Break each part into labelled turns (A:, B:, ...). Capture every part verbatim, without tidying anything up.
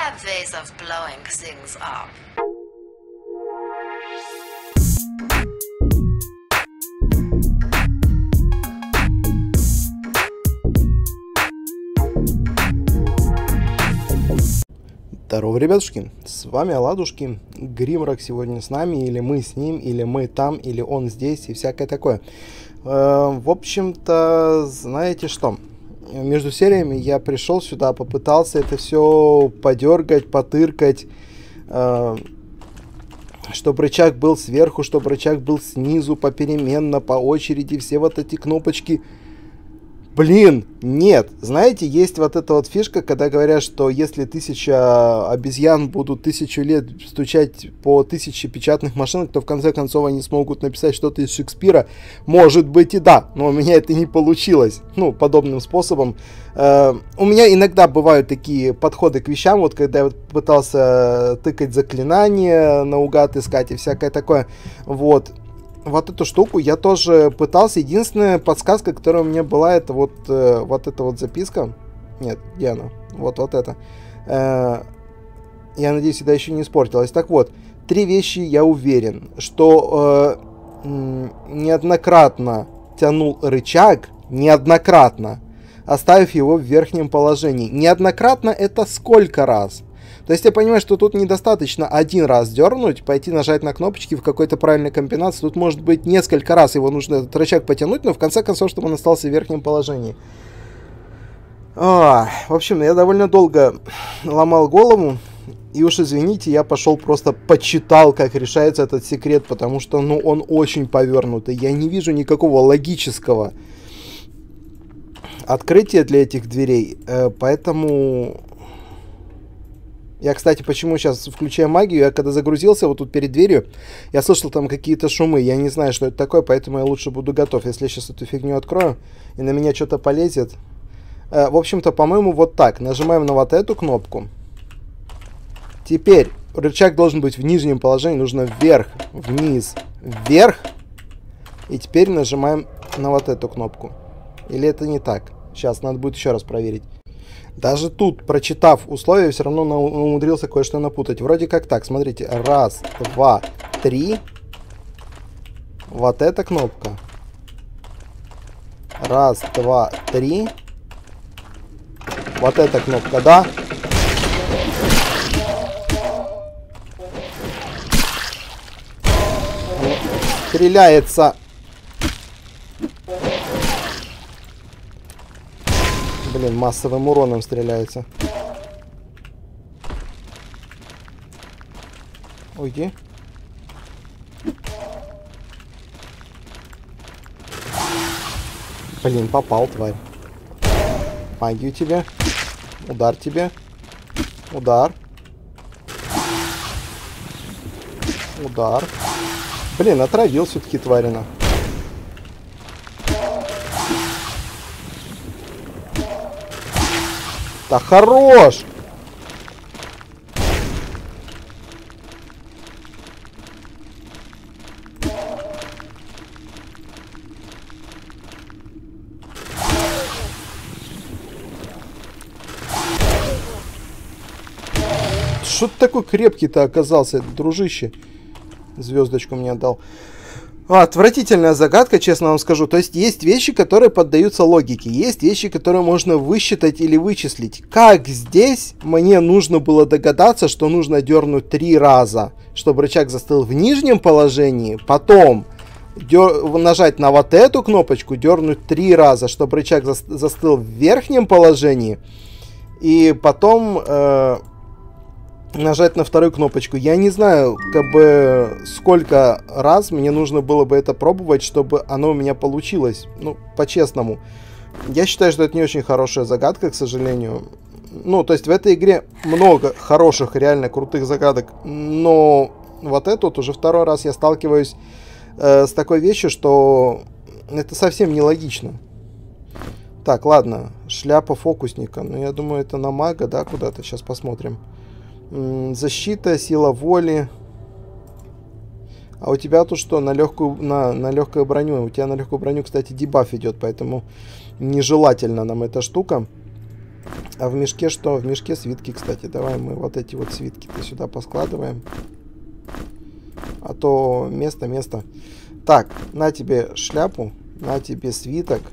A: have ways of blowing things up.
B: Здорово, ребятушки, с вами Оладушки, Гримрок сегодня с нами, или мы с ним, или мы там, или он здесь и всякое такое. Э, в общем-то, знаете что, между сериями я пришел сюда, попытался это все подергать, потыркать, э, чтобы рычаг был сверху, чтобы рычаг был снизу, попеременно, по очереди, все вот эти кнопочки. Блин, нет. Знаете, есть вот эта вот фишка, когда говорят, что если тысяча обезьян будут тысячу лет стучать по тысяче печатных машинок, то в конце концов они смогут написать что-то из Шекспира. Может быть и да, но у меня это не получилось. Ну, подобным способом. Э, у меня иногда бывают такие подходы к вещам, вот когда я вот пытался тыкать заклинания, наугад искать и всякое такое. Вот. Вот эту штуку я тоже пытался. Единственная подсказка, которая у меня была, это вот, э, вот эта вот записка. Нет, где она? Вот, вот это. Э, я надеюсь, сюда еще не испортилась. Так вот, три вещи я уверен, что э, неоднократно тянул рычаг, неоднократно, оставив его в верхнем положении. Неоднократно это сколько раз? То есть я понимаю, что тут недостаточно один раз дернуть, пойти нажать на кнопочки в какой-то правильной комбинации. Тут может быть несколько раз его нужно этот рычаг потянуть, но в конце концов, чтобы он остался в верхнем положении. А, в общем, я довольно долго ломал голову. И уж извините, я пошел просто почитал, как решается этот секрет, потому что, ну, он очень повернутый. Я не вижу никакого логического открытия для этих дверей, поэтому... Я, кстати, почему сейчас включаю магию, я когда загрузился вот тут перед дверью, я слышал там какие-то шумы, я не знаю, что это такое, поэтому я лучше буду готов, если я сейчас эту фигню открою, и на меня что-то полезет. Э, в общем-то, по-моему, вот так. Нажимаем на вот эту кнопку. Теперь рычаг должен быть в нижнем положении, нужно вверх, вниз, вверх. И теперь нажимаем на вот эту кнопку. Или это не так? Сейчас, надо будет еще раз проверить. Даже тут, прочитав условия, все равно умудрился кое-что напутать. Вроде как так, смотрите. Раз, два, три. Вот эта кнопка. Раз, два, три. Вот эта кнопка, да? Стреляется. Блин, массовым уроном стреляется. Уйди. Блин, попал, тварь. Магию тебе. Удар тебе. Удар. Удар. Блин, отравил все-таки тварина. Да хорош! Что ты такой крепкий-то оказался, дружище? Звездочку мне отдал. Отвратительная загадка, честно вам скажу. То есть есть вещи, которые поддаются логике. Есть вещи, которые можно высчитать или вычислить. Как здесь мне нужно было догадаться, что нужно дернуть три раза, чтобы рычаг застыл в нижнем положении. Потом дер... нажать на вот эту кнопочку, дернуть три раза, чтобы рычаг за... застыл в верхнем положении. И потом... Э... нажать на вторую кнопочку. Я не знаю, как бы, сколько раз мне нужно было бы это пробовать, чтобы оно у меня получилось. Ну, по-честному. Я считаю, что это не очень хорошая загадка, к сожалению. Ну, то есть в этой игре много хороших, реально крутых загадок. Но вот это вот уже второй раз я сталкиваюсь э, с такой вещью, что это совсем нелогично. Так, ладно. Шляпа фокусника. Ну, я думаю, это на мага, да, куда-то. Сейчас посмотрим. Защита, сила воли. А у тебя тут что? На легкую, на, на легкую броню. У тебя на легкую броню, кстати, дебаф идет, поэтому нежелательно нам эта штука. А в мешке что? В мешке свитки, кстати. Давай мы вот эти вот свитки-то сюда поскладываем. А то место, место. Так, на тебе шляпу. На тебе свиток.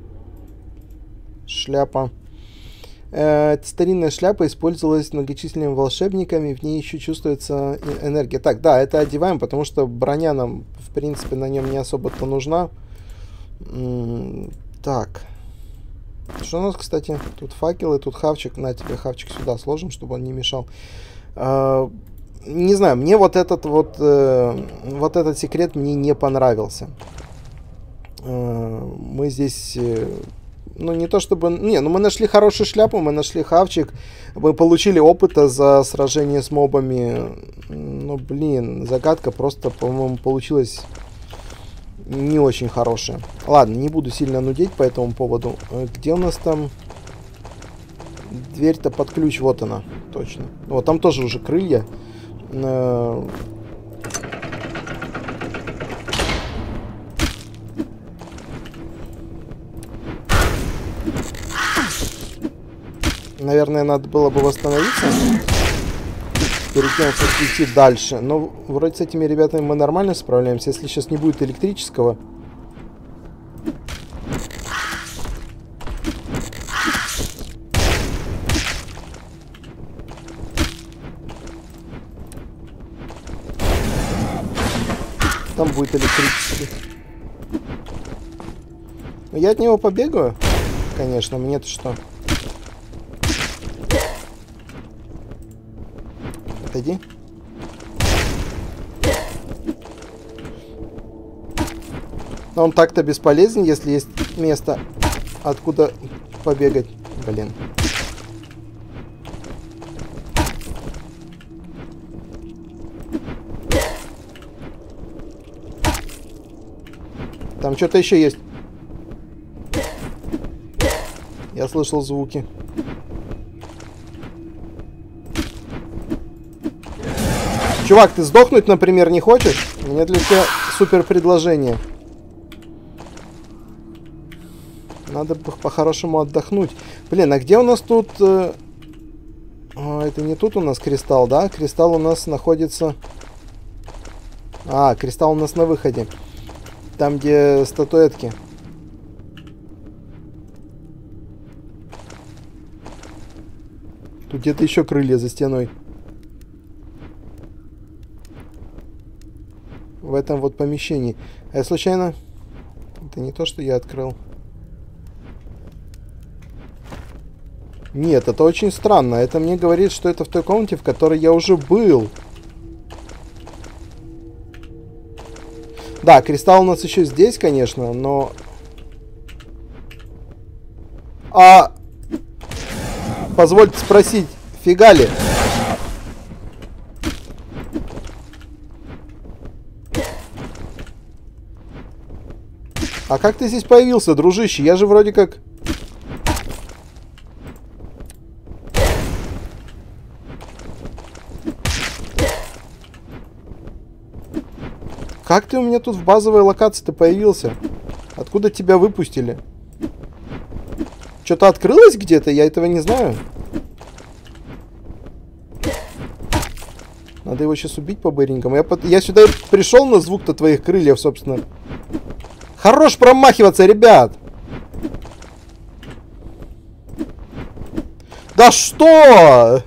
B: Шляпа. Э, эта старинная шляпа использовалась многочисленными волшебниками. В ней еще чувствуется энергия. Так, да, это одеваем, потому что броня нам, в принципе, на нем не особо-то нужна. М-м, так. Что у нас, кстати? Тут факелы, тут хавчик. На тебе хавчик сюда сложим, чтобы он не мешал. Э, не знаю, мне вот этот вот, э, вот этот секрет мне не понравился. Э, мы здесь... Э, Ну, не то чтобы... Не, ну мы нашли хорошую шляпу, мы нашли хавчик. Мы получили опыта за сражение с мобами. Ну, блин, загадка просто, по-моему, получилась не очень хорошая. Ладно, не буду сильно нудеть по этому поводу. Где у нас там... Дверь-то под ключ, вот она, точно. Вот, там тоже уже крылья. Наверное, надо было бы восстановиться перед тем, как идти дальше. Но вроде с этими ребятами мы нормально справляемся. Если сейчас не будет электрического... Там будет электрический. Но я от него побегаю, конечно. Мне-то что? Отойди. Но он так-то бесполезен, если есть место, откуда побегать. Блин. Там что-то еще есть. Я слышал звуки. Чувак, ты сдохнуть, например, не хочешь? У меня для тебя супер предложение. Надо бы по-хорошему отдохнуть. Блин, а где у нас тут... Э... О, это не тут у нас кристалл, да? Кристалл у нас находится... А, кристалл у нас на выходе. Там, где статуэтки. Тут где-то еще крылья за стеной. В этом вот помещении. А я случайно... Это не то, что я открыл. Нет, это очень странно. Это мне говорит, что это в той комнате, в которой я уже был. Да, кристалл у нас еще здесь, конечно, но... А... Позвольте спросить, фига ли? А как ты здесь появился, дружище? Я же вроде как... Как ты у меня тут в базовой локации-то появился? Откуда тебя выпустили? Что-то открылось где-то? Я этого не знаю. Надо его сейчас убить по-быренькому. Я, под... я сюда пришел на звук-то твоих крыльев, собственно. Хорош промахиваться, ребят! Да что?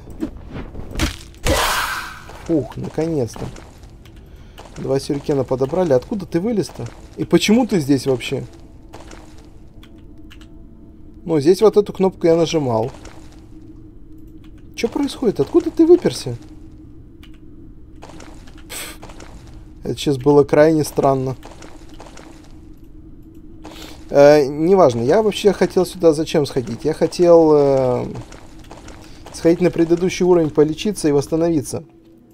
B: Фух, наконец-то. Два сюрикена подобрали. Откуда ты вылез-то? И почему ты здесь вообще? Ну, здесь вот эту кнопку я нажимал. Что происходит? Откуда ты выперся? Пф, это сейчас было крайне странно. Э, неважно. Я вообще хотел сюда зачем сходить? Я хотел э, сходить на предыдущий уровень, полечиться и восстановиться.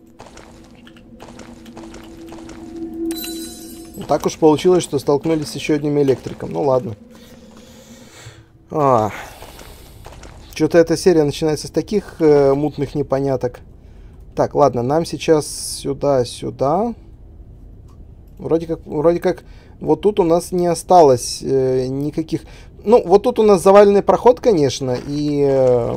B: Так уж получилось, что столкнулись с еще одним электриком. Ну ладно. А, что-то эта серия начинается с таких э, мутных непоняток. Так, ладно, нам сейчас сюда, сюда. Вроде как, вроде как Вот тут у нас не осталось э, никаких... Ну, вот тут у нас заваленный проход, конечно, и... Э,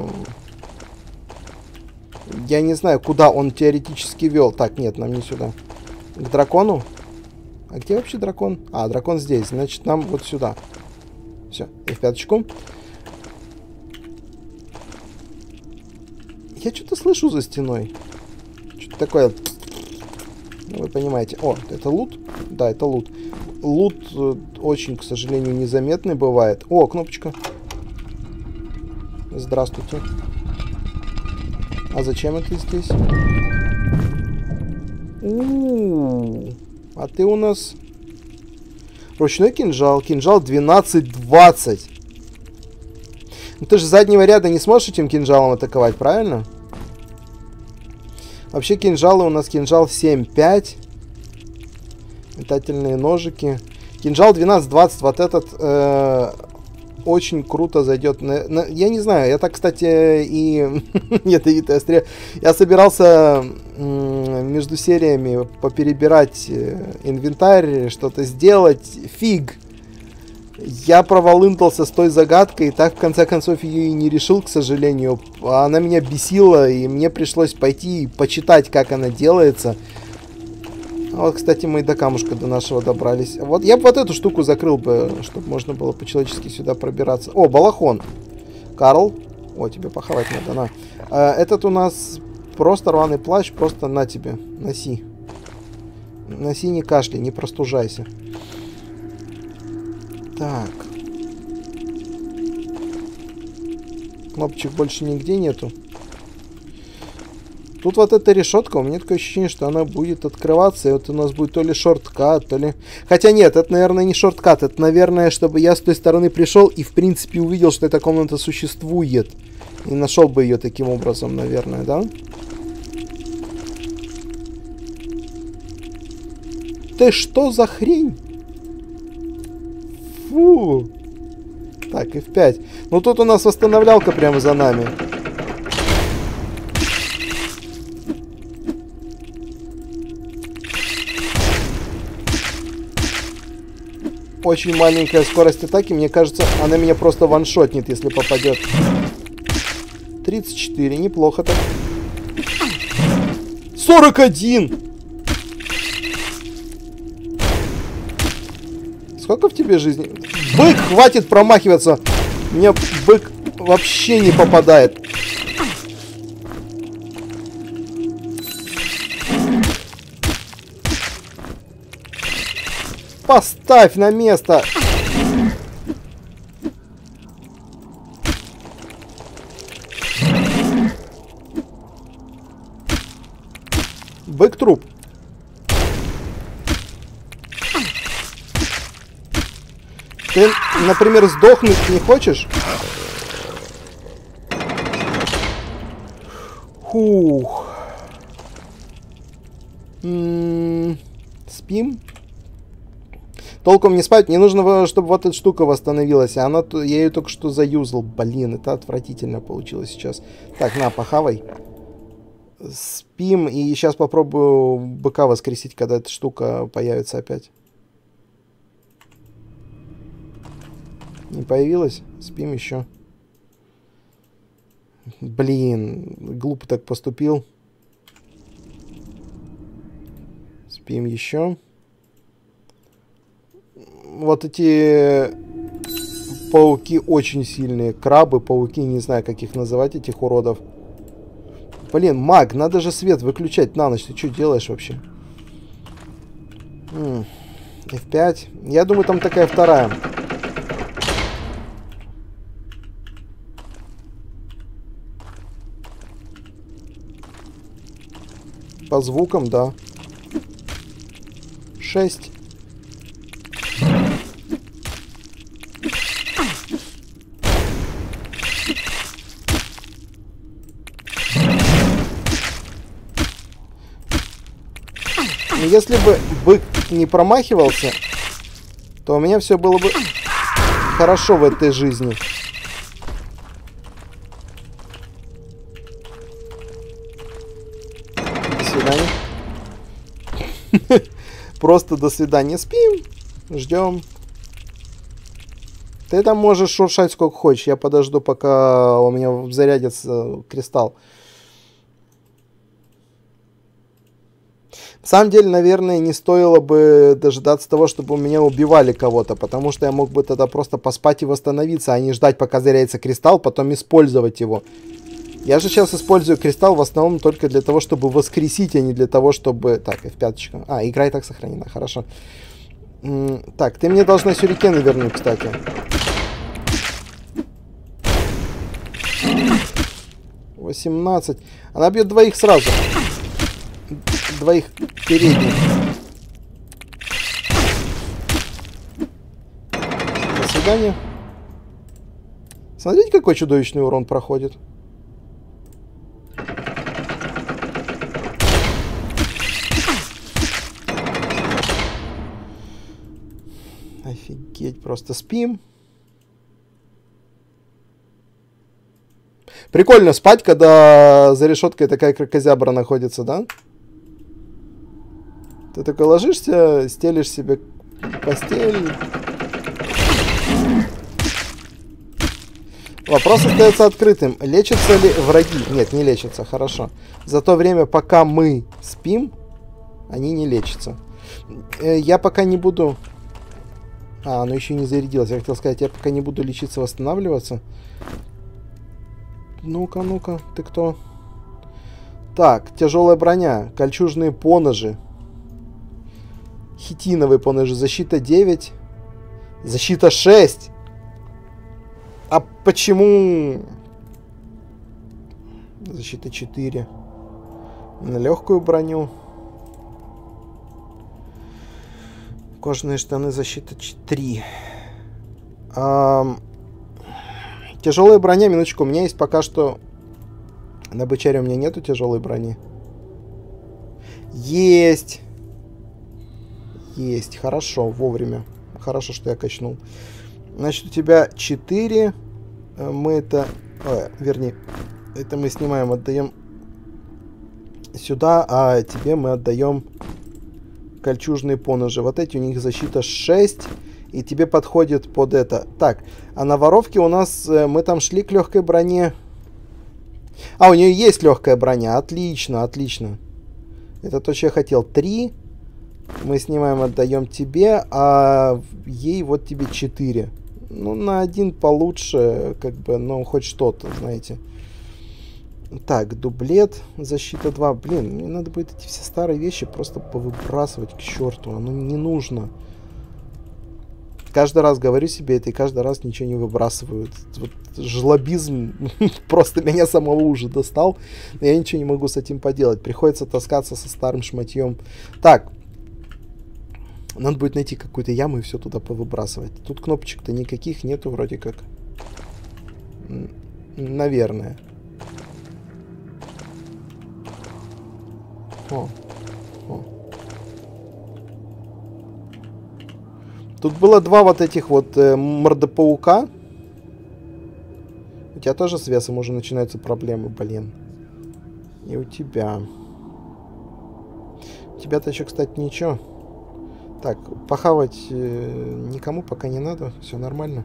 B: я не знаю, куда он теоретически вел. Так, нет, нам не сюда. К дракону? А где вообще дракон? А, дракон здесь. Значит, нам вот сюда. Все, и в пяточку. Я что-то слышу за стеной. Что-то такое... Ну, вы понимаете. О, это лут? Да, это лут. Лут очень, к сожалению, незаметный бывает. О, кнопочка. Здравствуйте. А зачем это здесь? У-у-у. А ты у нас... Ручной кинжал. Кинжал двенадцать двадцать. Ну ты же с заднего ряда не сможешь этим кинжалом атаковать, правильно? Вообще кинжалы у нас кинжал семь пять. Метательные ножики. Кинжал двенадцать двадцать. Вот этот э, очень круто зайдет. На, на, я не знаю. Я так, кстати, и... Нет, и острее. Я собирался между сериями поперебирать инвентарь, что-то сделать. Фиг. Я проволынтался с той загадкой, и так, в конце концов, ее и не решил, к сожалению. Она меня бесила, и мне пришлось пойти и почитать, как она делается. А вот, кстати, мы и до камушка до нашего добрались. Вот я бы вот эту штуку закрыл бы, чтобы можно было по-человечески сюда пробираться. О, балахон. Карл. О, тебе похавать надо, на. А, этот у нас просто рваный плащ, просто на тебе. Носи. Носи, не кашляй, не простужайся. Так. Кнопочек больше нигде нету. Тут вот эта решетка, у меня такое ощущение, что она будет открываться, и вот у нас будет то ли шорткат, то ли... Хотя нет, это, наверное, не шорткат, это, наверное, чтобы я с той стороны пришел и, в принципе, увидел, что эта комната существует. И нашел бы ее таким образом, наверное, да? Ты что за хрень? Фу. Так, эф пять. Ну тут у нас восстановлялка прямо за нами. Очень маленькая скорость атаки. Мне кажется, она меня просто ваншотнет, если попадет. тридцать четыре. Неплохо так. сорок один! Сколько в тебе жизни? Бык, хватит промахиваться. Мне бык вообще не попадает. Поставь на место. Бык труп. Ты, например, сдохнуть не хочешь? Фух. М-м-м, спим? Толком не спать. Мне нужно, чтобы вот эта штука восстановилась. А она, я ее только что заюзал. Блин, это отвратительно получилось сейчас. Так, на, похавай. Спим. И сейчас попробую быка воскресить, когда эта штука появится опять. Не появилась? Спим еще. Блин, глупо так поступил. Спим еще. Вот эти пауки очень сильные. Крабы, пауки, не знаю, как их называть, этих уродов. Блин, маг, надо же свет выключать на ночь. Ты что делаешь вообще? эф пять. Я думаю, там такая вторая. По звукам, да. шесть. Если бы бык не промахивался, то у меня все было бы хорошо в этой жизни. До свидания. Просто до свидания. Спим. Ждем. Ты там можешь шуршать сколько хочешь. Я подожду, пока у меня зарядится кристалл. На самом деле, наверное, не стоило бы дожидаться того, чтобы у меня убивали кого-то, потому что я мог бы тогда просто поспать и восстановиться, а не ждать, пока зарядится кристалл, потом использовать его. Я же сейчас использую кристалл в основном только для того, чтобы воскресить, а не для того, чтобы... Так, эф пять. А, игра и так сохранена, хорошо. М так, ты мне должна сюрикены вернуть, кстати. восемнадцать. Она бьет двоих сразу. Двоих передних. До свидания. Смотрите, какой чудовищный урон проходит. Офигеть, просто спим. Прикольно спать, когда за решеткой такая кракозябра находится, да? Ты такой ложишься, стелишь себе постель. Вопрос остается открытым. Лечатся ли враги? Нет, не лечатся, хорошо. За то время, пока мы спим, они не лечатся. Я пока не буду... А, оно еще не зарядилось. Я хотел сказать, я пока не буду лечиться, восстанавливаться. Ну-ка, ну-ка, ты кто? Так, тяжелая броня, кольчужные поножи. Хитиновые поножи, защита девять. Защита шесть. А почему... Защита четыре. На легкую броню. Кожаные штаны, защита три. А... Тяжелая броня, минуточку, у меня есть пока что... На бычаре у меня нету тяжелой брони. Есть. Есть, хорошо, вовремя. Хорошо, что я качнул. Значит, у тебя четыре. Мы это... Э, вернее, это мы снимаем, отдаем сюда, а тебе мы отдаем кольчужные поножи. Вот эти у них защита шесть. И тебе подходит под это. Так, а на воровке у нас... Э, мы там шли к легкой броне. А, у нее есть легкая броня. Отлично, отлично. Это то, что я хотел. Три. Мы снимаем, отдаем тебе. А ей вот тебе четыре. Ну, на один получше, как бы, ну, хоть что-то, знаете. Так, дублет. Защита два. Блин, мне надо будет эти все старые вещи просто повыбрасывать к черту. Оно не нужно. Каждый раз говорю себе это, и каждый раз ничего не выбрасывают. Вот жлобизм просто меня самого уже достал. Но я ничего не могу с этим поделать. Приходится таскаться со старым шматьем. Так. Надо будет найти какую-то яму и все туда повыбрасывать. Тут кнопочек-то никаких нету вроде как. Наверное. О. О. Тут было два вот этих вот э, мордопаука. У тебя тоже с весом уже начинаются проблемы, блин. И у тебя. У тебя-то еще, кстати, ничего. Так, похавать э, никому пока не надо. Все нормально.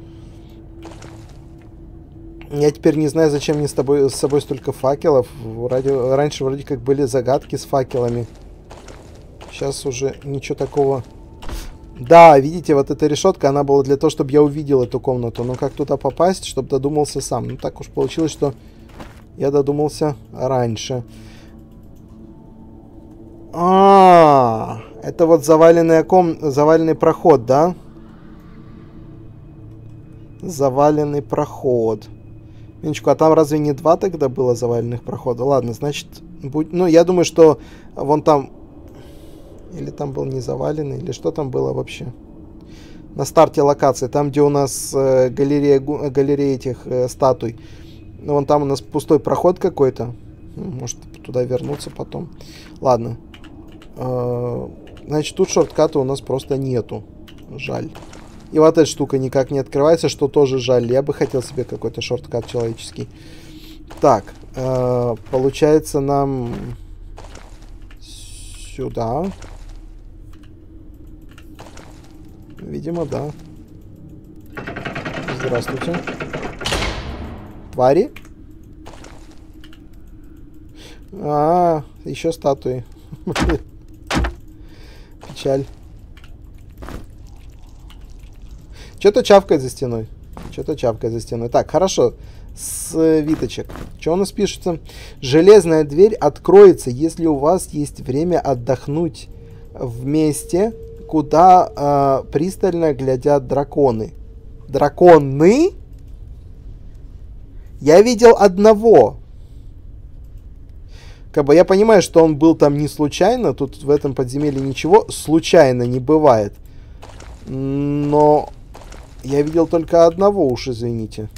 B: Я теперь не знаю, зачем мне с тобой с собой столько факелов. Ради, раньше вроде как были загадки с факелами. Сейчас уже ничего такого... Да, видите, вот эта решетка, она была для того, чтобы я увидел эту комнату. Но как туда попасть, чтобы додумался сам? Ну, так уж получилось, что я додумался раньше. А, -а, -а это вот заваленный, ком... заваленный проход, да? Заваленный проход. Минчку, а там разве не два тогда было заваленных прохода? Ладно, значит, будь... ну, я думаю, что вон там... Или там был не заваленный, или что там было вообще? На старте локации, там, где у нас э, галерея, галерея этих э, статуй. Ну, вон там у нас пустой проход какой-то. Может, туда вернуться потом. Ладно. Э, значит, тут шортката у нас просто нету. Жаль. И вот эта штука никак не открывается, что тоже жаль. Я бы хотел себе какой-то шорткат человеческий. Так. Э, получается, нам... Сюда... Видимо, да. Здравствуйте. Твари? А, еще статуи. Печаль. Что-то чавкает за стеной. Что-то чавкает за стеной. Так, хорошо. Свиточек. Что у нас пишется? Железная дверь откроется, если у вас есть время отдохнуть в месте, куда э, пристально глядят драконы. Драконы? Я видел одного. Как бы я понимаю, что он был там не случайно. Тут в этом подземелье ничего случайно не бывает. Но я видел только одного, уж извините.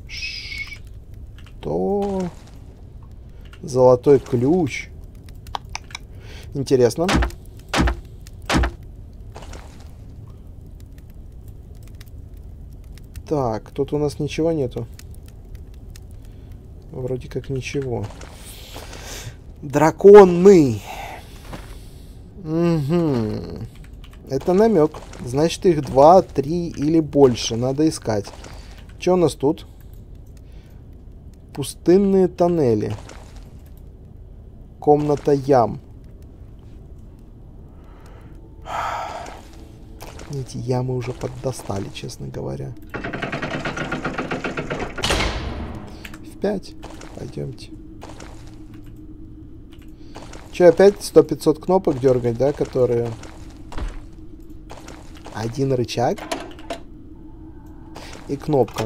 B: Что? Золотой ключ. Интересно. Так, тут у нас ничего нету. Вроде как ничего. Драконы. Угу. Это намек. Значит, их два, три или больше. Надо искать. Что у нас тут? Пустынные тоннели. Комната ям. Эти ямы уже поддостали, честно говоря. В пять. Пойдемте. Че, опять сто пятьсот кнопок дергать, да, которые... Один рычаг. И кнопка.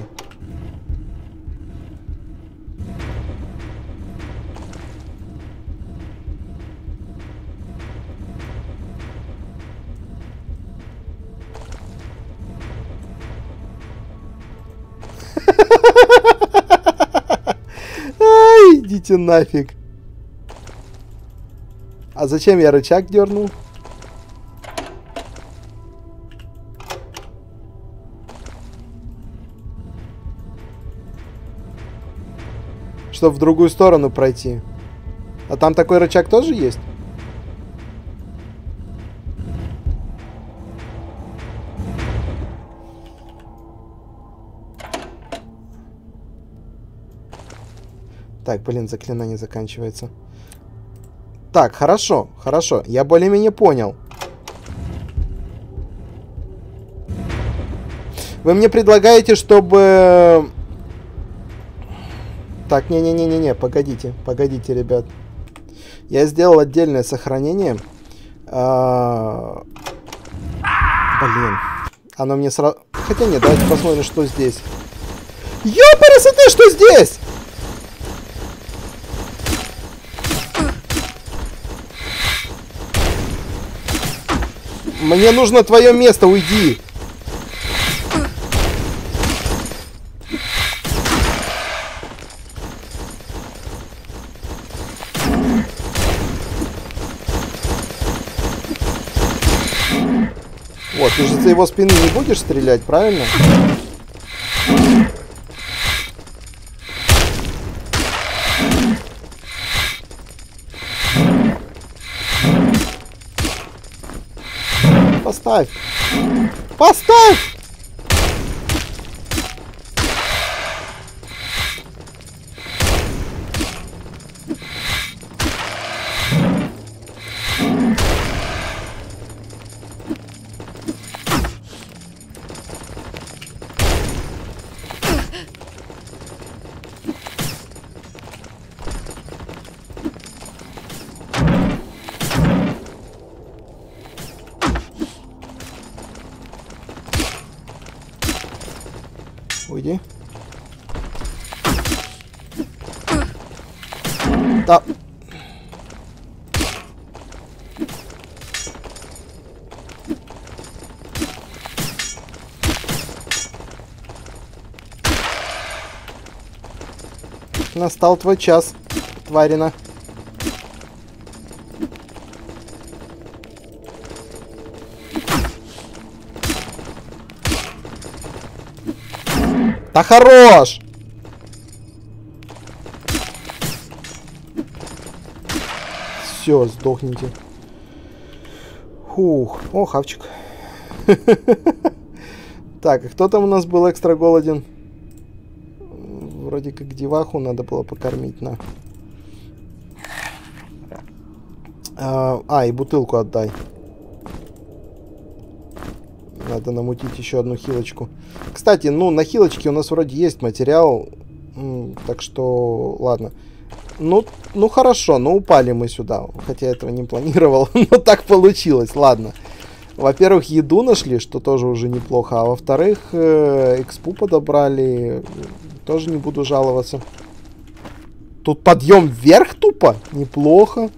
B: Ай, идите нафиг. А зачем я рычаг дернул? Чтобы в другую сторону пройти. А там такой рычаг тоже есть? Так, блин, заклинание заканчивается. Так, хорошо, хорошо. Я более-менее понял. Вы мне предлагаете, чтобы... Так, не-не-не-не-не, погодите, погодите, ребят. Я сделал отдельное сохранение. А... Блин. Оно мне сразу... Хотя нет, давайте посмотрим, что здесь. Ёпарасоте, что здесь? Мне нужно твое место, уйди. Вот, ты же за его спины не будешь стрелять, правильно? Поставь! Поставь! Уйди. Да. Настал твой час, тварина. Да хорош! Все, сдохните. Фух, о, хавчик. Так, а кто там у нас был экстра голоден? Вроде как деваху надо было покормить, на. А, а, и бутылку отдай. Надо намутить еще одну хилочку. Кстати, ну, на хилочке у нас вроде есть материал. Так что, ладно. Ну, ну хорошо, ну упали мы сюда. Хотя этого не планировал, но так получилось, ладно. Во-первых, еду нашли, что тоже уже неплохо. А во-вторых, э, экспу подобрали. Тоже не буду жаловаться. Тут подъем вверх тупо? Неплохо.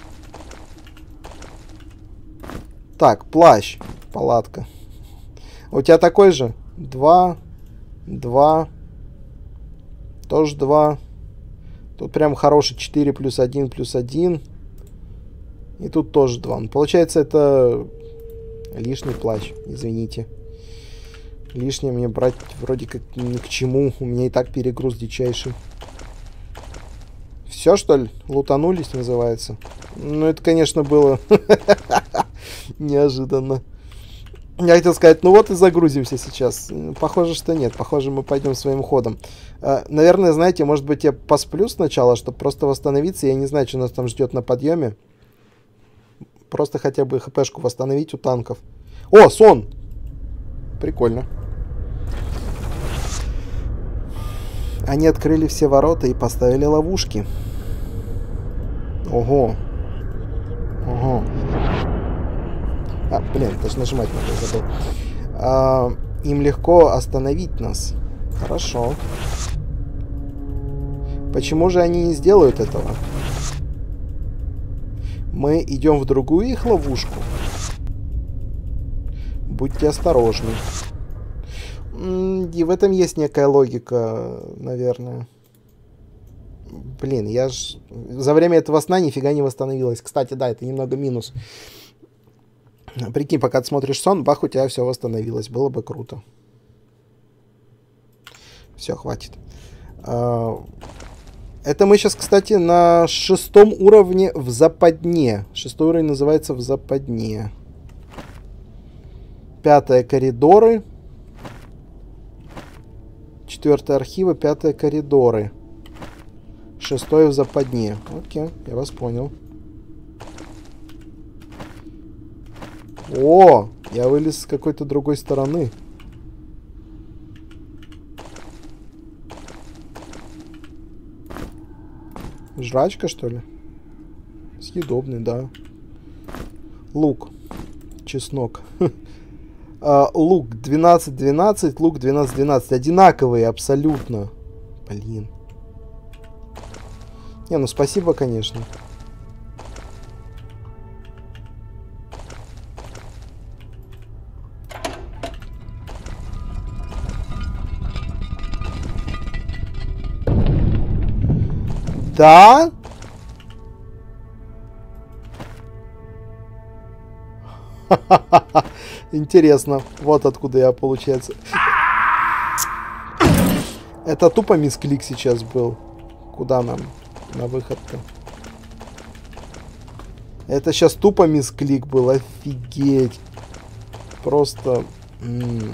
B: Так, плащ. Палатка. У тебя такой же? Два. Два. Тоже два. Тут прям хороший четыре плюс один плюс один. И тут тоже два. Ну, получается, это лишний плащ. Извините. Лишнее мне брать вроде как ни к чему. У меня и так перегруз дичайший. Все, что ли? Лутанулись, называется. Ну, это, конечно, было неожиданно. Я хотел сказать, ну вот и загрузимся сейчас. Похоже, что нет. Похоже, мы пойдем своим ходом. Наверное, знаете, может быть, я посплю сначала, чтобы просто восстановиться. Я не знаю, что нас там ждет на подъеме. Просто хотя бы хпшку восстановить у танков. О, сон! Прикольно. Они открыли все ворота и поставили ловушки. Ого. Ого. А, блин, даже нажимать надо, забыл. А, им легко остановить нас. Хорошо. Почему же они не сделают этого? Мы идем в другую их ловушку. Будьте осторожны. И в этом есть некая логика, наверное. Блин, я ж за время этого сна нифига не восстановилась. Кстати, да, это немного минус. Прикинь, пока ты смотришь сон, бах, у тебя все восстановилось. Было бы круто. Все, хватит. Это мы сейчас, кстати, на шестом уровне в западне. Шестой уровень называется в западне. Пятое коридоры. Четвертое архивы, пятое коридоры. Шестой в западне. Окей, я вас понял. О, я вылез с какой-то другой стороны. Жрачка, что ли? Съедобный, да. Лук. Чеснок. а, лук двенадцать двенадцать, лук двенадцать двенадцать. Одинаковые абсолютно. Блин. Не, ну спасибо, конечно. Да? Интересно. Вот откуда я, получается. Это тупо мисклик сейчас был. Куда нам? На выход-то. Это сейчас тупо мисклик был. Офигеть. Просто... М-м.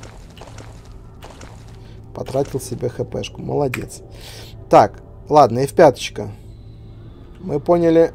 B: Потратил себе хпшку. Молодец. Так. Ладно, эф пять. Мы поняли.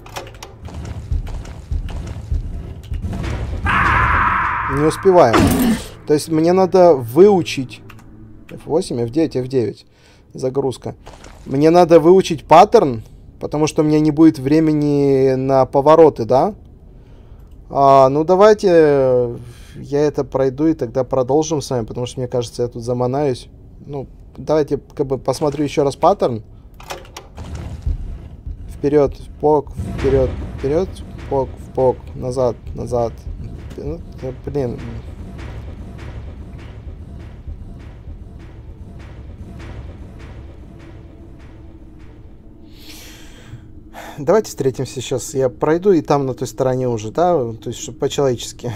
B: Не успеваем. То есть мне надо выучить... эф восемь, эф девять, эф девять. Загрузка. Мне надо выучить паттерн, потому что у меня не будет времени на повороты, да? А, ну, давайте я это пройду и тогда продолжим с вами, потому что, мне кажется, я тут заманаюсь. Ну, давайте как бы посмотрю еще раз паттерн. Вперед, впок, вперед, вперед, впок, впок, назад, назад. Ну, блин. Давайте встретимся сейчас. Я пройду и там на той стороне уже, да? То есть, чтобы по-человечески.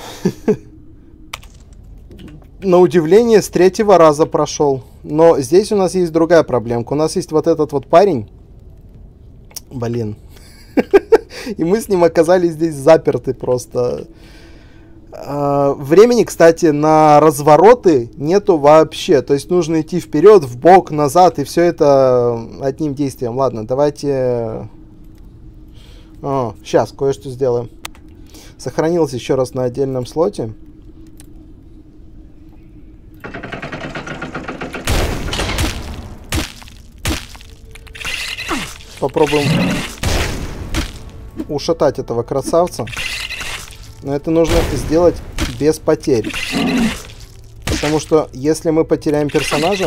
B: На удивление, с третьего раза прошел. Но здесь у нас есть другая проблемка. У нас есть вот этот вот парень. Блин. И мы с ним оказались здесь заперты просто. Времени, кстати, на развороты нету вообще. То есть нужно идти вперед, в бок, назад, и все это одним действием. Ладно, давайте... О, сейчас кое-что сделаем. Сохранился еще раз на отдельном слоте. Попробуем ушатать этого красавца. Но это нужно сделать без потерь. Потому что если мы потеряем персонажа...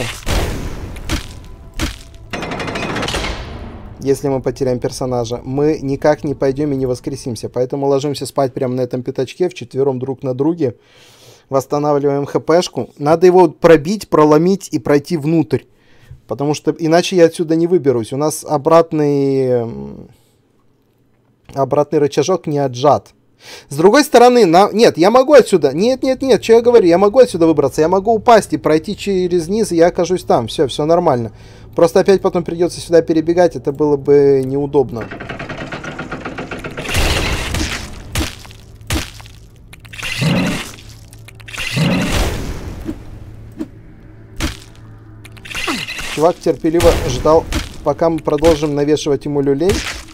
B: Если мы потеряем персонажа, мы никак не пойдем и не воскресимся. Поэтому ложимся спать прямо на этом пятачке, вчетвером друг на друге. Восстанавливаем хпшку. Надо его пробить, проломить и пройти внутрь. Потому что иначе я отсюда не выберусь. У нас обратный... Обратный рычажок не отжат. С другой стороны, на... нет, я могу отсюда, нет, нет, нет, что я говорю, я могу отсюда выбраться, я могу упасть и пройти через низ, и я окажусь там, все, все нормально. Просто опять потом придется сюда перебегать, это было бы неудобно. Чувак терпеливо ждал, пока мы продолжим навешивать ему люлей.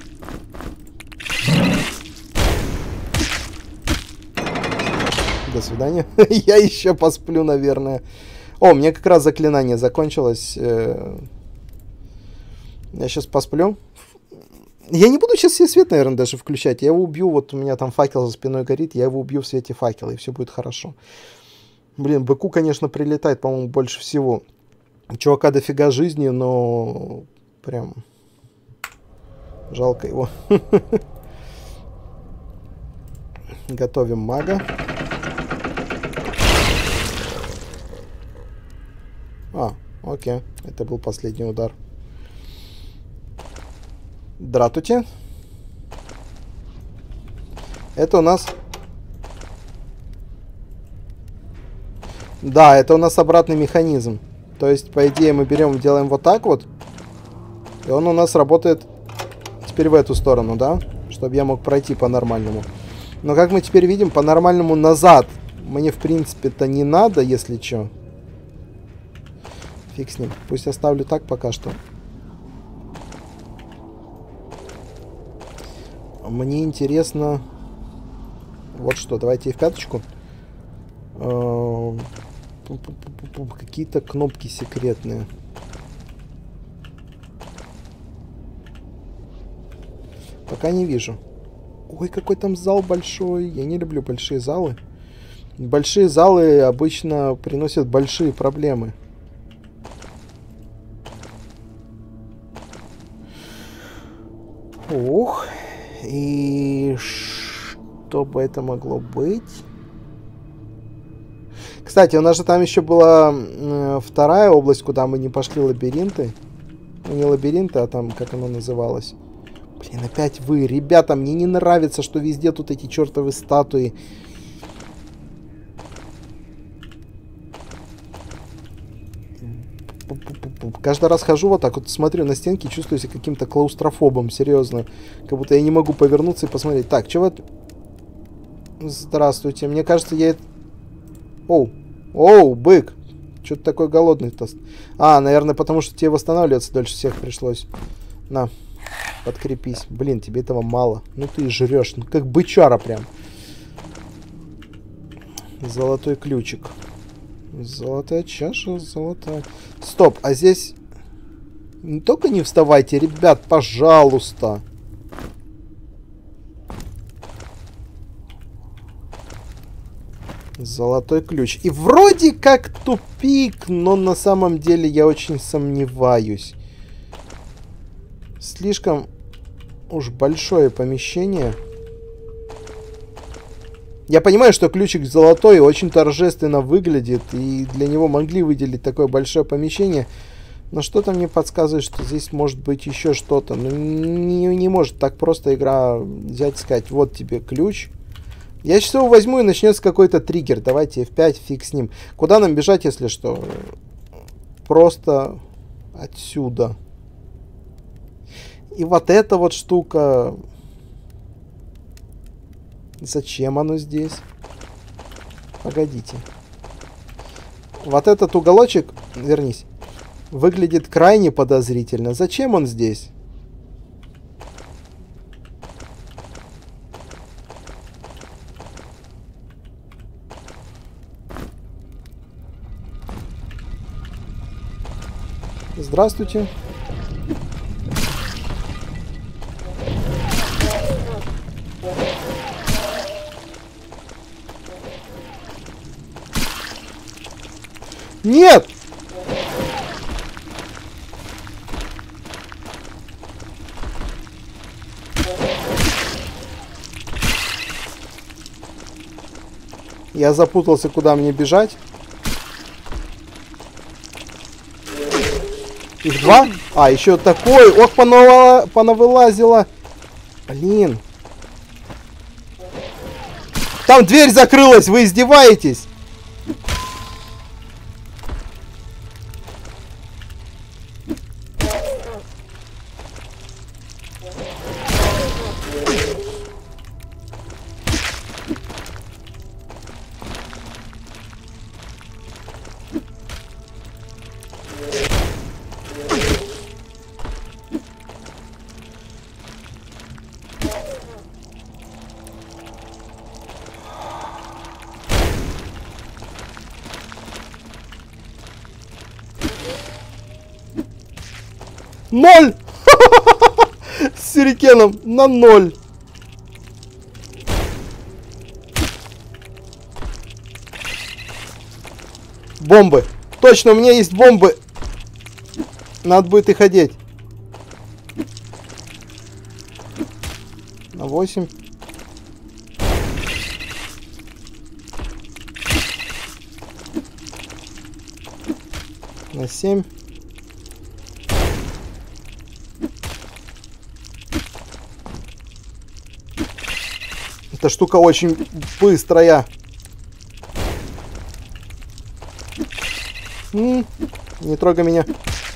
B: До свидания. Я еще посплю, наверное. О, мне как раз заклинание закончилось. Я сейчас посплю. Я не буду сейчас себе свет, наверное, даже включать. Я его убью. Вот у меня там факел за спиной горит. Я его убью в свете факела, и все будет хорошо. Блин, быку, конечно, прилетает, по-моему, больше всего. У чувака дофига жизни, но прям жалко его. Готовим мага. А, окей. Это был последний удар. Дратути. Это у нас... Да, это у нас обратный механизм. То есть, по идее, мы берем, делаем вот так вот. И он у нас работает теперь в эту сторону, да? Чтобы я мог пройти по-нормальному. Но, как мы теперь видим, по-нормальному назад мне, в принципе-то, не надо, если что. Фиг с ним. Пусть оставлю так пока что. Мне интересно... Вот что, давайте в пяточку. Какие-то кнопки секретные. Пока не вижу. Ой, какой там зал большой. Я не люблю большие залы. Большие залы обычно приносят большие проблемы. Ух. И что бы это могло быть? Кстати, у нас же там еще была э, вторая область, куда мы не пошли, лабиринты. Ну, не лабиринты, а там, как оно называлось. Блин, опять вы. Ребята, мне не нравится, что везде тут эти чертовы статуи. Каждый раз хожу вот так вот, смотрю на стенки, чувствую себя каким-то клаустрофобом, серьезно. Как будто я не могу повернуться и посмотреть. Так, чего... Здравствуйте, мне кажется, я... Оу, оу, бык. Что ты такой голодный-то? А, наверное, потому что тебе восстанавливаться дольше всех пришлось. На, подкрепись. Блин, тебе этого мало. Ну ты и жрешь, ну как бычара прям. Золотой ключик. Золотая чаша, золотая... Стоп, а здесь... Не только не вставайте, ребят, пожалуйста. Золотой ключ. И вроде как тупик, но на самом деле я очень сомневаюсь. Слишком уж большое помещение. Я понимаю, что ключик золотой очень торжественно выглядит, и для него могли выделить такое большое помещение. Но что-то мне подсказывает, что здесь может быть еще что-то. Ну, не, не может так просто игра взять и сказать, вот тебе ключ. Я сейчас его возьму, и начнется какой-то триггер. Давайте эф пять, фиг с ним. Куда нам бежать, если что? Просто отсюда. И вот эта вот штука... Зачем оно здесь? Погодите. Вот этот уголочек, вернись, выглядит крайне подозрительно. Зачем он здесь? Здравствуйте. Нет! Я запутался, куда мне бежать. Их два? А, еще такой. Ох, понавыла... понавылазила. Блин. Там дверь закрылась, вы издеваетесь? Ноль! С сюрикеном на ноль. Бомбы. Точно, у меня есть бомбы. Надо будет их одеть. На восемь. На семь. Эта штука очень быстрая. М-м, не трогай меня.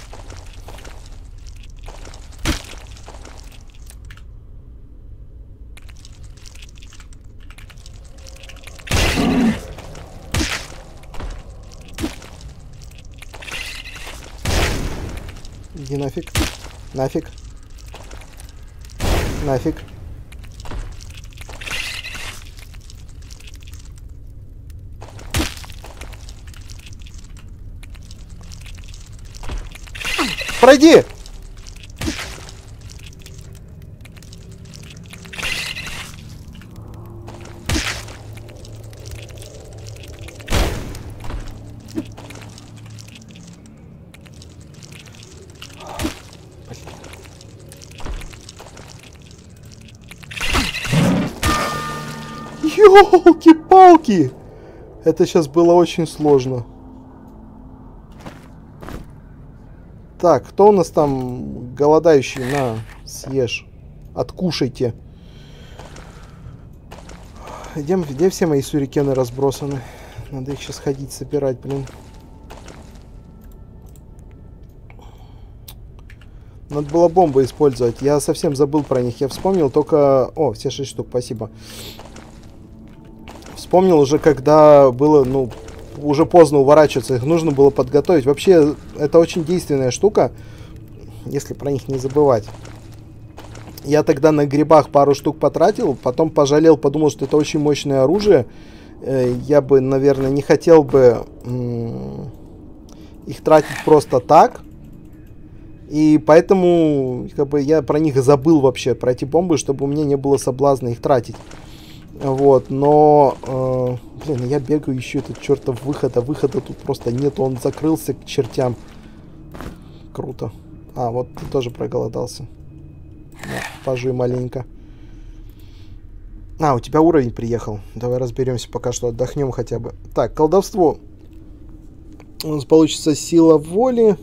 B: Иди нафиг. Нафиг. Нафиг. Пройди! Ёлки-палки! Это сейчас было очень сложно. Так, кто у нас там голодающий? На, съешь. Откушайте. Где, где все мои сюрикены разбросаны? Надо их сейчас ходить собирать, блин. Надо было бомбы использовать. Я совсем забыл про них. Я вспомнил только... О, все шесть штук, спасибо. Вспомнил уже, когда было, ну... уже поздно уворачиваться, их нужно было подготовить. Вообще, это очень действенная штука, если про них не забывать. Я тогда на грибах пару штук потратил, потом пожалел, подумал, что это очень мощное оружие. Я бы, наверное, не хотел бы их тратить просто так. И поэтому как бы, я про них забыл вообще, про эти бомбы, чтобы у меня не было соблазна их тратить. Вот, но, э, блин, я бегаю, ищу этот чертов выход, а выхода тут просто нет, он закрылся к чертям. Круто. А, вот ты тоже проголодался. На, пожуй маленько. А, у тебя уровень приехал. Давай разберемся, пока что отдохнем хотя бы. Так, колдовство. У нас получится сила воли.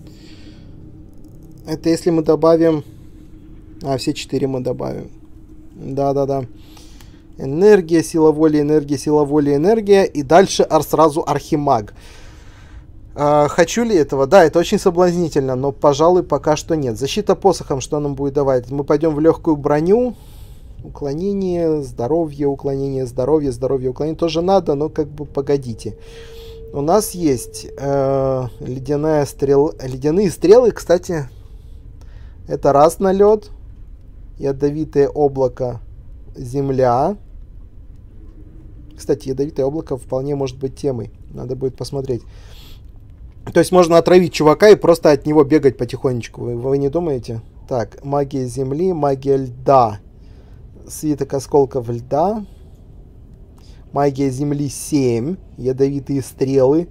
B: Это если мы добавим... А, все четыре мы добавим. Да-да-да. Энергия, сила воли, энергия, сила воли, энергия. И дальше ар сразу архимаг. А, хочу ли этого? Да, это очень соблазнительно, но, пожалуй, пока что нет. Защита посохом, что нам будет давать? Мы пойдем в легкую броню. Уклонение, здоровье, уклонение, здоровье, здоровье, уклонение. Тоже надо, но как бы погодите. У нас есть э, ледяная стрел... ледяные стрелы, кстати, это раз на лед. Ядовитое облако, земля. Кстати, ядовитое облако вполне может быть темой. Надо будет посмотреть. То есть можно отравить чувака и просто от него бегать потихонечку. Вы, вы не думаете? Так, магия земли, магия льда. Свиток осколков льда. Магия земли семь. Ядовитые стрелы.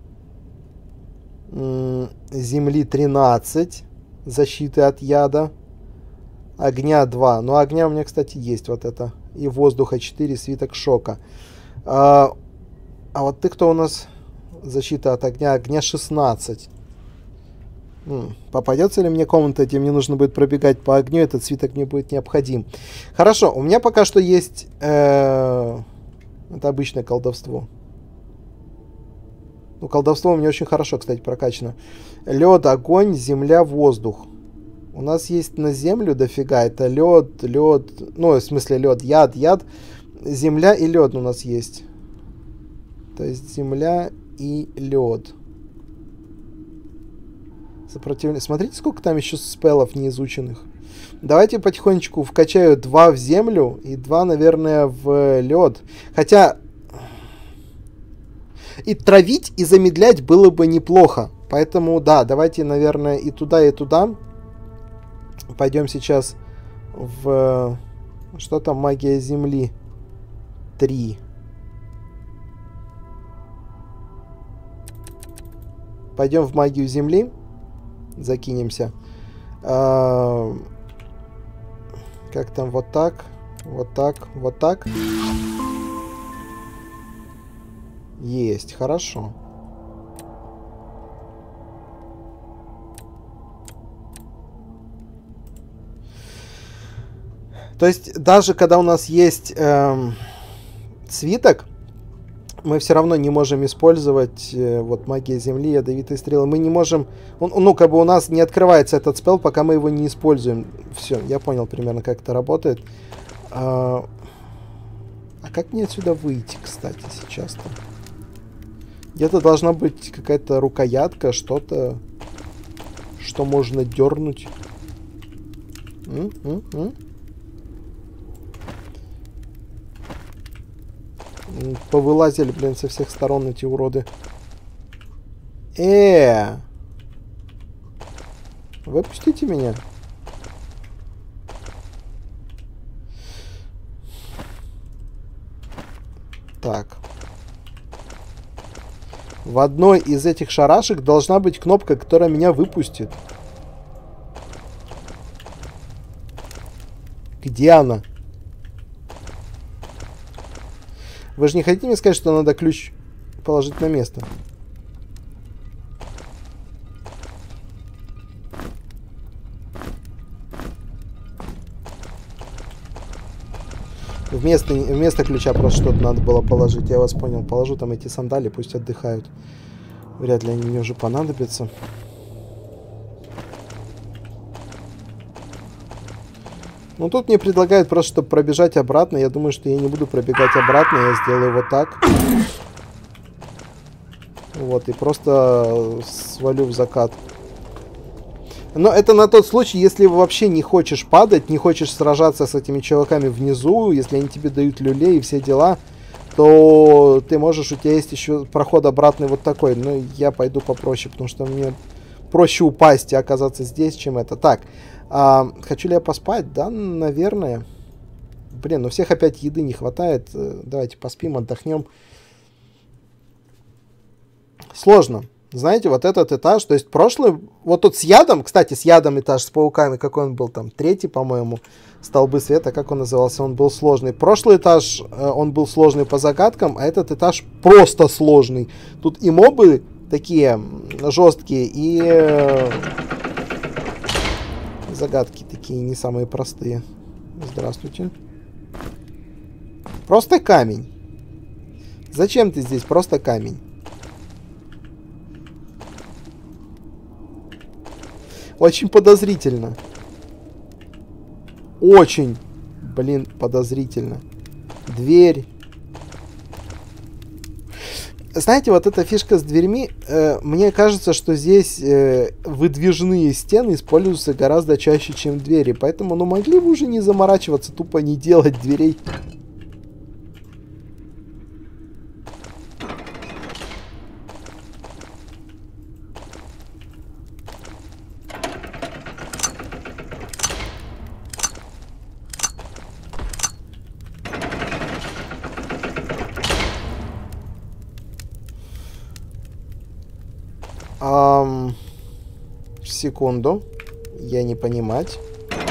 B: М-м, земли тринадцать. Защиты от яда. Огня два. Ну, огня у меня, кстати, есть вот это. И воздуха четыре. Свиток шока. А, а вот ты кто у нас? Защита от огня. Огня шестнадцать. М-м, попадется ли мне комната, где мне нужно будет пробегать по огню? Этот свиток мне будет необходим. Хорошо. У меня пока что есть... Э- это обычное колдовство. Ну, колдовство у меня очень хорошо, кстати, прокачано. Лед, огонь, земля, воздух. У нас есть на землю дофига. Это лед, лед. Ну, в смысле лед, яд, яд. Земля и лед у нас есть. То есть земля и лед. Сопротивление. Смотрите, сколько там еще спеллов неизученных. Давайте потихонечку вкачаю два в землю и два, наверное, в лед. Хотя и травить, и замедлять было бы неплохо. Поэтому, да, давайте, наверное, и туда, и туда. Пойдем сейчас в... Что там? Магия земли. три. Пойдем в магию земли. Закинемся. А... Как там? Вот так. Вот так. Вот так. Есть. Хорошо. То есть, даже когда у нас есть эм, свиток, мы все равно не можем использовать э, вот магия земли, ядовитые стрелы. Мы не можем... Он, ну, как бы у нас не открывается этот спелл, пока мы его не используем. Все, я понял примерно, как это работает. А, а как мне отсюда выйти, кстати, сейчас-то? Где-то должна быть какая-то рукоятка, что-то, что можно дернуть. М-м-м. Повылазили, блин, со всех сторон эти уроды. Э, выпустите меня. Так. В одной из этих шарашек должна быть кнопка, которая меня выпустит. Где она? Вы же не хотите мне сказать, что надо ключ положить на место? Вместо, вместо ключа просто что-то надо было положить. Я вас понял. Положу там эти сандали, пусть отдыхают. Вряд ли они мне уже понадобятся. Ну, тут мне предлагают просто, чтобы пробежать обратно. Я думаю, что я не буду пробегать обратно. Я сделаю вот так. Вот, и просто свалю в закат. Но это на тот случай, если вообще не хочешь падать, не хочешь сражаться с этими чуваками внизу, если они тебе дают люлей и все дела, то ты можешь, у тебя есть еще проход обратный вот такой. Но я пойду попроще, потому что мне проще упасть и оказаться здесь, чем это. Так. А, хочу ли я поспать? Да, наверное. Блин, у всех опять еды не хватает. Давайте поспим, отдохнем. Сложно. Знаете, вот этот этаж, то есть прошлый, вот тут с ядом, кстати, с ядом этаж с пауками, какой он был там, третий, по-моему, столбы света, как он назывался, он был сложный. Прошлый этаж, он был сложный по загадкам, а этот этаж просто сложный. Тут и мобы такие жесткие, и... загадки такие не самые простые. Здравствуйте. Просто камень. Зачем ты здесь? Просто камень. Очень подозрительно. Очень. блин, подозрительно. Дверь. Знаете, вот эта фишка с дверьми, э, мне кажется, что здесь э, выдвижные стены используются гораздо чаще, чем двери. Поэтому, ну, могли бы уже не заморачиваться, тупо не делать дверей. Um, секунду. Я не понимать.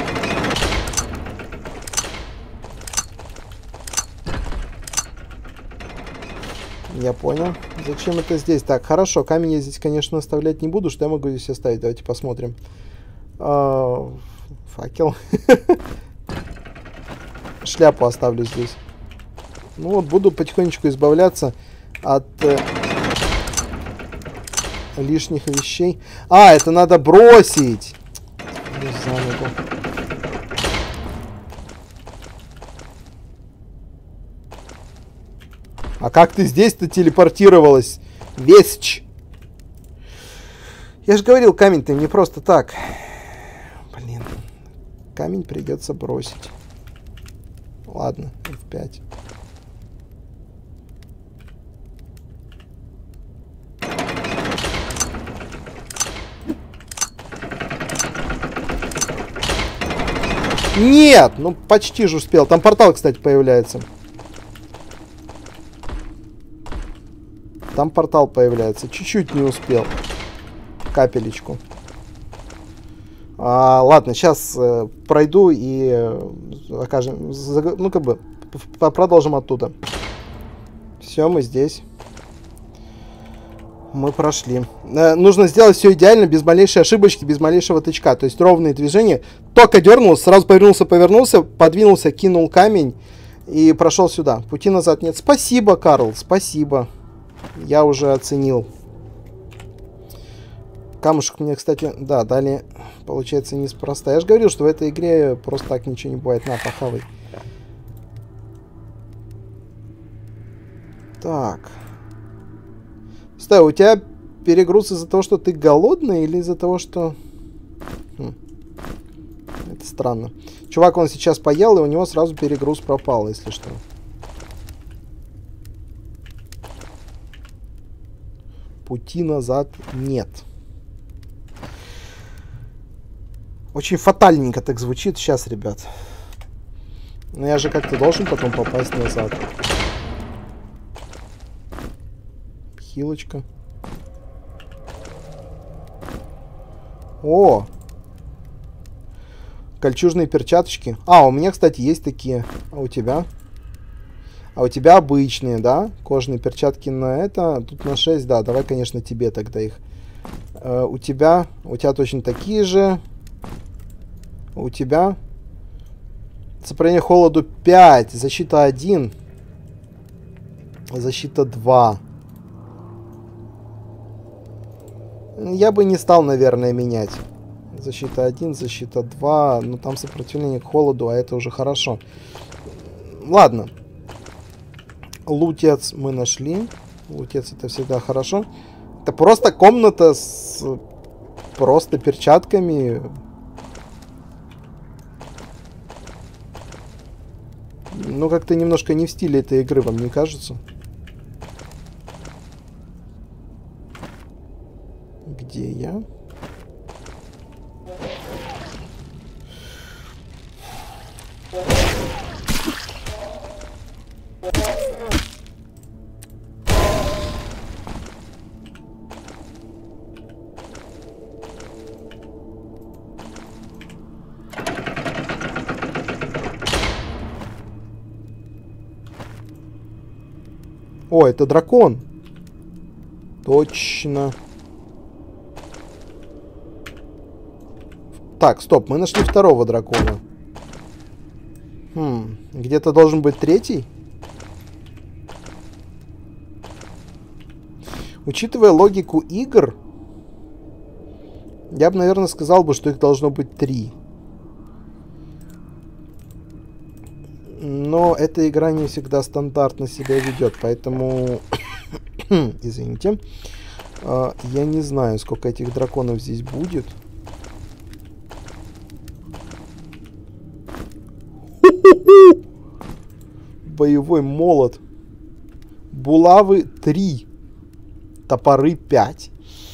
B: Я понял. Зачем это здесь? Так, хорошо. Камень я здесь, конечно, оставлять не буду. Что я могу здесь оставить? Давайте посмотрим. Uh, факел. Шляпу оставлю здесь. Ну вот, буду потихонечку избавляться от... лишних вещей. А, это надо бросить. А как ты здесь-то телепортировалась? Вещь. Я же говорил, камень-то не просто так. Блин. Камень придется бросить. Ладно, эф пять. Нет! Ну, почти же успел. Там портал, кстати, появляется. Там портал появляется. Чуть-чуть не успел. Капелечку. А, ладно, сейчас э, пройду и э, окажем... Ну, как бы, продолжим оттуда. Все, мы здесь. Мы прошли. Э, нужно сделать все идеально, без малейшей ошибочки, без малейшего тычка. То есть ровные движения. Только дернулся, сразу повернулся, повернулся, подвинулся, кинул камень и прошел сюда. Пути назад нет. Спасибо, Карл, спасибо. Я уже оценил. Камушек мне, кстати, да, дали, получается, неспроста. Я же говорил, что в этой игре просто так ничего не бывает. На, похавай. Так. Стой, у тебя перегруз из-за того, что ты голодный, или из-за того, что... Хм. Это странно. Чувак, он сейчас поел, и у него сразу перегруз пропал, если что. Пути назад нет. Очень фатальненько так звучит сейчас, ребят. Но я же как-то должен потом попасть назад. Хилочка. О! Кольчужные перчаточки. А, у меня, кстати, есть такие. А у тебя? А у тебя обычные, да? Кожаные перчатки на это. Тут на шесть, да. Давай, конечно, тебе тогда их. Э, у тебя... У тебя точно такие же. У тебя... Сопротивление холоду пять. Защита один. Защита два. Я бы не стал, наверное, менять. Защита один, защита два. Ну, там сопротивление к холоду, а это уже хорошо. Ладно. Лутец мы нашли. Лутец это всегда хорошо. Это просто комната с просто перчатками. Ну, как-то немножко не в стиле этой игры, вам не кажется? Где я? О, это дракон. Точно. Так, стоп, мы нашли второго дракона. Хм, где-то должен быть третий. Учитывая логику игр, я бы, наверное, сказал бы, что их должно быть три. Но эта игра не всегда стандартно себя ведет, поэтому... Извините. Uh, я не знаю, сколько этих драконов здесь будет. Боевой молот. Булавы три. Топоры пять.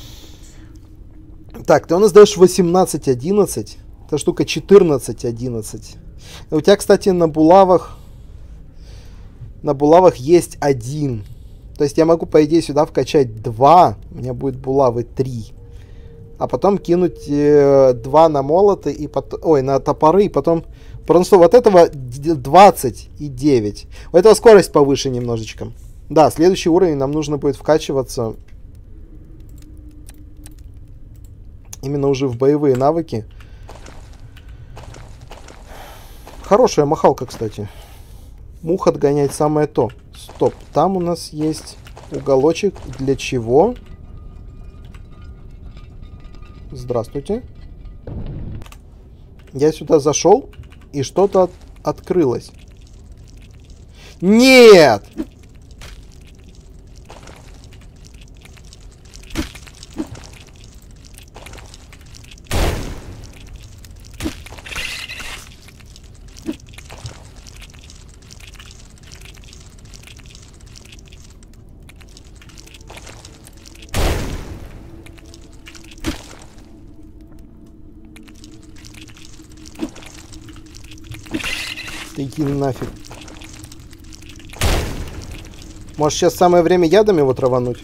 B: Так, ты у нас даешь восемнадцать одиннадцать. Эта штука четырнадцать одиннадцать. У тебя, кстати, на булавах... На булавах есть один. То есть я могу, по идее, сюда вкачать два. У меня будет булавы три. А потом кинуть э, два на молоты и потом... Ой, на топоры. И потом... Просто вот этого двадцать и девять. У этого скорость повыше немножечко. Да, следующий уровень нам нужно будет вкачиваться именно уже в боевые навыки. Хорошая махалка, кстати. Мух отгонять самое то. Стоп, там у нас есть уголочек. Для чего? Здравствуйте. Я сюда зашел, и что-то от открылось. Нет! Ты иди нафиг. Может, сейчас самое время ядами его травануть?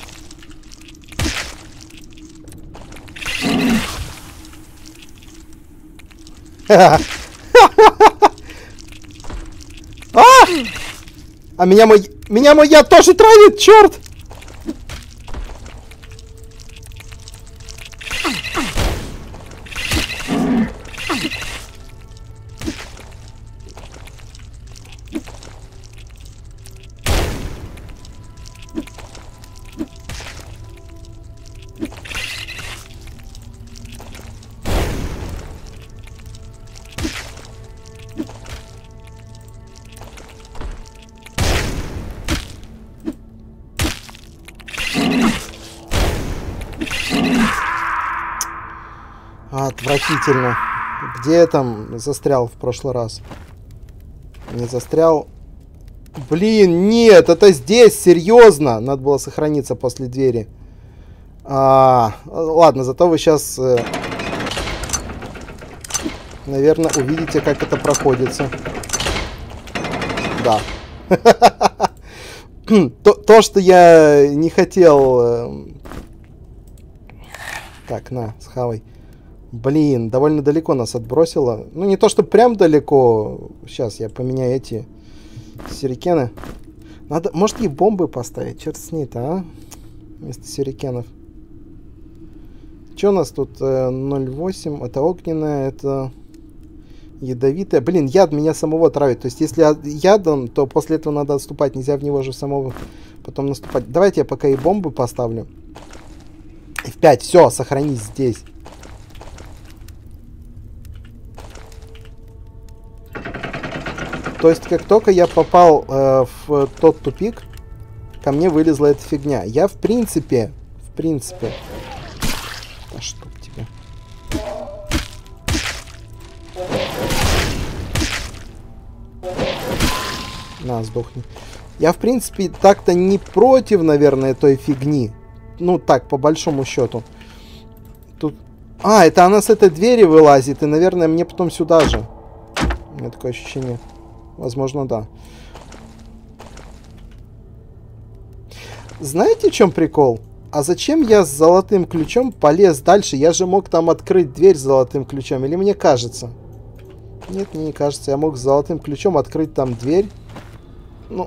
B: А меня мой... Меня мой яд тоже травит, черт! Отвратительно. Где я там застрял в прошлый раз? Не застрял. Блин, нет, это здесь, серьезно. Надо было сохраниться после двери. А, ладно, зато вы сейчас, э, наверное, увидите, как это проходится. Да. то, то, что я не хотел... Э... Так, на, схавай. Блин, довольно далеко нас отбросило. Ну, не то, что прям далеко. Сейчас я поменяю эти сюрикены. Надо, может, и бомбы поставить? Черт с ней-то, а? Вместо сюрикенов. Что у нас тут? ноль восемь. Это огненная, это ядовитая. Блин, яд меня самого травит. То есть, если ядом, то после этого надо отступать. Нельзя в него же самого потом наступать. Давайте я пока и бомбы поставлю. эф пять, все, сохранись здесь. То есть, как только я попал э, в тот тупик, ко мне вылезла эта фигня. Я, в принципе, в принципе... А чтоб тебя... На, сдохни. Я, в принципе, так-то не против, наверное, той фигни. Ну, так, по большому счету. Тут... А, это она с этой двери вылазит, и, наверное, мне потом сюда же. У меня такое ощущение... Возможно, да. Знаете, в чем прикол? А зачем я с золотым ключом полез дальше? Я же мог там открыть дверь с золотым ключом. Или мне кажется? Нет, мне не кажется. Я мог с золотым ключом открыть там дверь. Ну...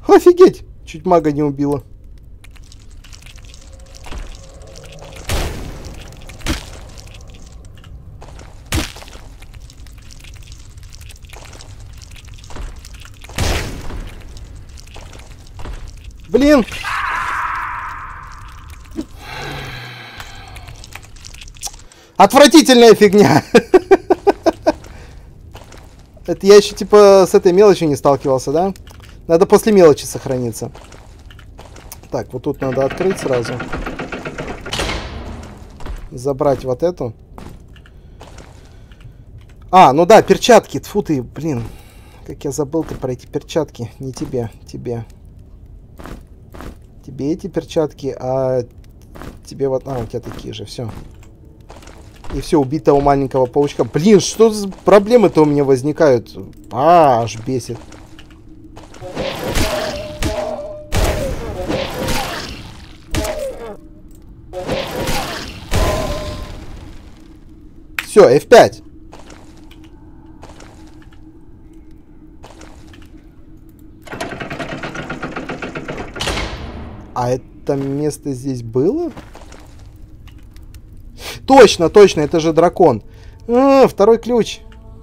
B: Офигеть! Чуть мага не убила. Блин! Отвратительная фигня! Это я еще типа с этой мелочью не сталкивался, да? Надо после мелочи сохраниться. Так, вот тут надо открыть сразу. Забрать вот эту. А, ну да, перчатки. Тьфу ты, блин. Как я забыл-то про эти перчатки. Не тебе, тебе. Тебе эти перчатки, а тебе вот... А, у тебя такие же, все. И все, убитого маленького паучка. Блин, что за проблемы-то у меня возникают? А, аж бесит. Все, эф пять. А это место здесь было? Точно, точно, это же дракон. А, второй ключ.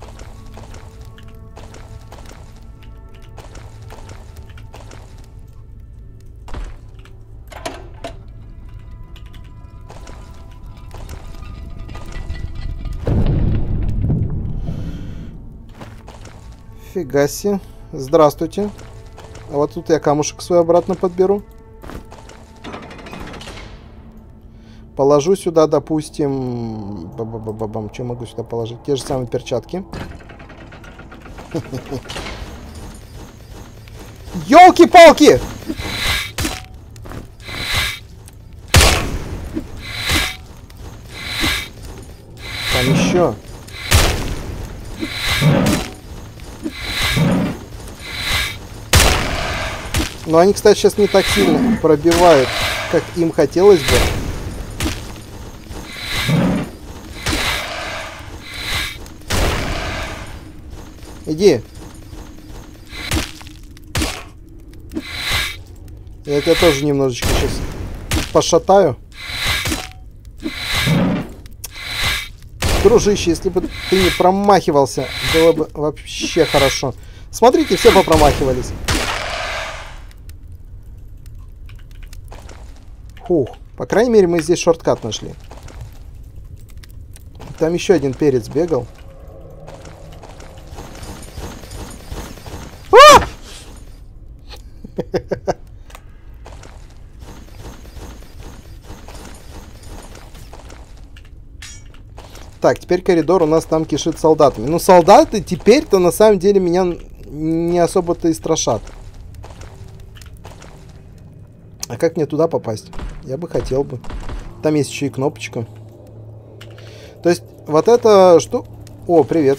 B: Фига себе. Здравствуйте. А вот тут я камушек свой обратно подберу. Положу сюда, допустим... Ба-ба-ба-ба-бам. Что могу сюда положить? Те же самые перчатки. Ёлки-палки! Там еще. Но они, кстати, сейчас не так сильно пробивают, как им хотелось бы. Иди. Я тебя тоже немножечко сейчас пошатаю. Дружище, если бы ты не промахивался, было бы вообще хорошо. Смотрите, все попромахивались. Фух. По крайней мере, мы здесь шорткат нашли. Там еще один перец бегал. А! Так, теперь коридор у нас там кишит солдатами. Ну, солдаты теперь-то на самом деле меня не особо-то и страшат. А как мне туда попасть? Я бы хотел бы. Там есть еще и кнопочка. То есть, вот это что... О, привет.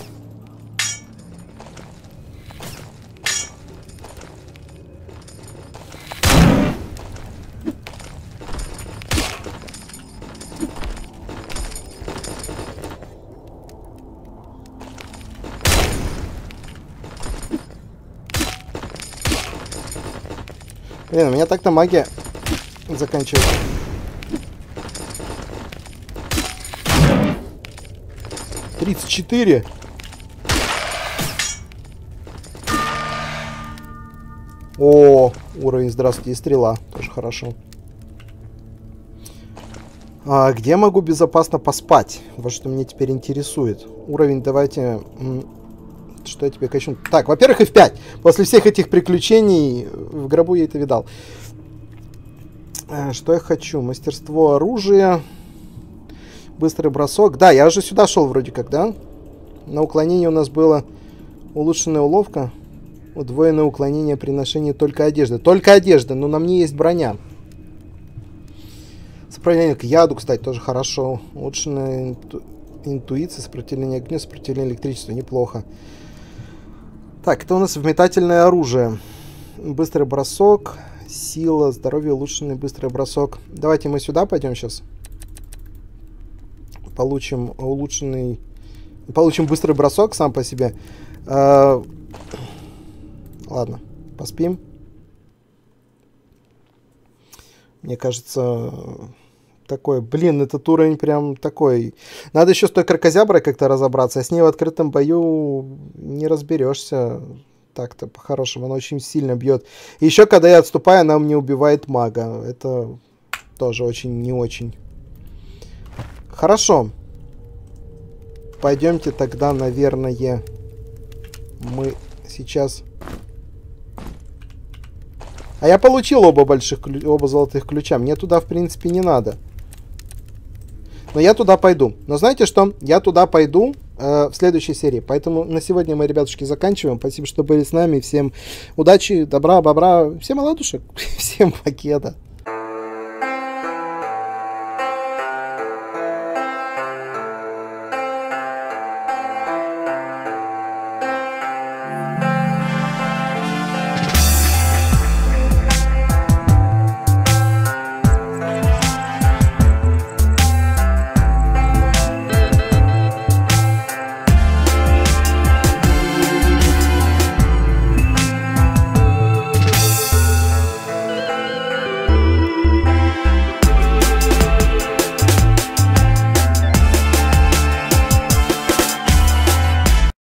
B: Блин, у меня так-то магия заканчивается. тридцать четыре. О, уровень, здравствуйте, и стрела. Тоже хорошо. А где могу безопасно поспать? Вот что меня теперь интересует. Уровень, давайте... Что я тебе качну? Так, во-первых, эф пять. После всех этих приключений в гробу я это видал. Что я хочу? Мастерство оружия. Быстрый бросок. Да, я уже сюда шел вроде как, да? На уклонение у нас было улучшенная уловка. Удвоенное уклонение при ношении только одежды. Только одежда, но на мне есть броня. Сопротивление к яду, кстати, тоже хорошо. Улучшенная инту... интуиция, сопротивление огню, сопротивление электричеству. Неплохо. Так, это у нас вметательное оружие. Быстрый бросок. Сила, здоровье, улучшенный быстрый бросок. Давайте мы сюда пойдем сейчас. Получим улучшенный... Получим быстрый бросок сам по себе. Э... Ладно, поспим. Мне кажется, такой, блин, этот уровень прям такой. Надо еще с той кракозяброй как-то разобраться. А с ней в открытом бою не разберешься. Так-то, по-хорошему, она очень сильно бьет. И еще, когда я отступаю, она мне убивает мага. Это тоже очень не очень. Хорошо. Пойдемте тогда, наверное, мы сейчас... А я получил оба больших, оба золотых ключа. Мне туда, в принципе, не надо. Но я туда пойду. Но знаете что? Я туда пойду э, в следующей серии. Поэтому на сегодня мы, ребятушки, заканчиваем. Спасибо, что были с нами. Всем удачи, добра, бобра. Всем оладушек. Всем пакета.